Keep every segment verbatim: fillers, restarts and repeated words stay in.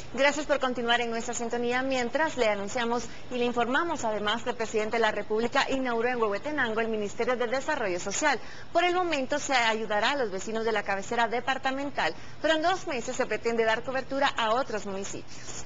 Gracias por continuar en nuestra sintonía. Mientras le anunciamos y le informamos además que el presidente de la República inauguró en Huehuetenango el Ministerio de Desarrollo Social. Por el momento se ayudará a los vecinos de la cabecera departamental, pero en dos meses se pretende dar cobertura a otros municipios.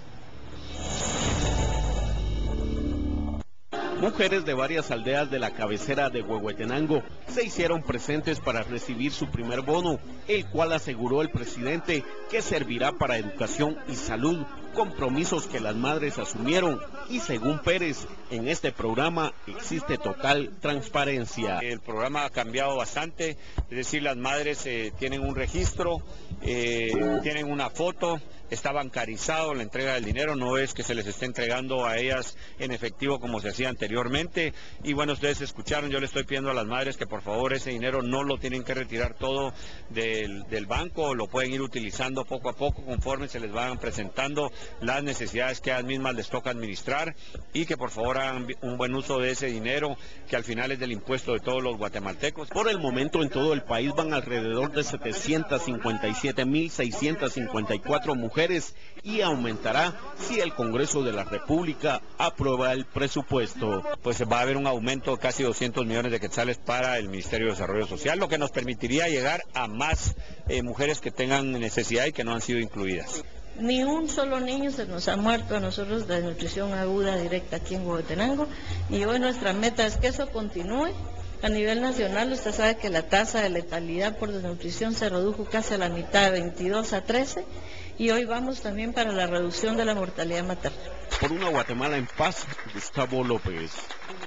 Mujeres de varias aldeas de la cabecera de Huehuetenango se hicieron presentes para recibir su primer bono, el cual aseguró el presidente que servirá para educación y salud, compromisos que las madres asumieron, y según Pérez, en este programa existe total transparencia. El programa ha cambiado bastante, es decir, las madres eh, tienen un registro, eh, tienen una foto, está bancarizado la entrega del dinero, no es que se les esté entregando a ellas en efectivo como se hacía anteriormente. Y bueno, ustedes escucharon, yo le estoy pidiendo a las madres que por favor ese dinero no lo tienen que retirar todo del, del banco, lo pueden ir utilizando poco a poco conforme se les van presentando las necesidades que a ellas mismas les toca administrar, y que por favor hagan un buen uso de ese dinero que al final es del impuesto de todos los guatemaltecos. Por el momento en todo el país van alrededor de setecientas cincuenta y siete mil seiscientas cincuenta y cuatro mujeres, y aumentará si el Congreso de la República aprueba el presupuesto. Pues va a haber un aumento de casi doscientos millones de quetzales para el Ministerio de Desarrollo Social, lo que nos permitiría llegar a más eh, mujeres que tengan necesidad y que no han sido incluidas. Ni un solo niño se nos ha muerto a nosotros de desnutrición aguda directa aquí en Huehuetenango, y hoy nuestra meta es que eso continúe. A nivel nacional usted sabe que la tasa de letalidad por desnutrición se redujo casi a la mitad, de veintidós a trece, y hoy vamos también para la reducción de la mortalidad materna. Por una Guatemala en paz, Gustavo López.